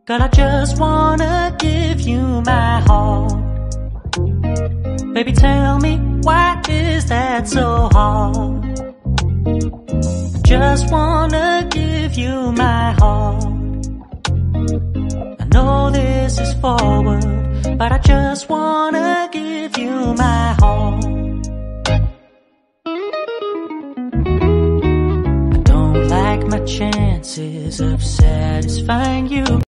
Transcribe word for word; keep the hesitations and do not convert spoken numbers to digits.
Girl, I just wanna give you my heart. Baby, tell me, why is that so hard? I just wanna give you my heart. I know this is forward, but I just wanna give you my heart. I don't like my chances of satisfying you.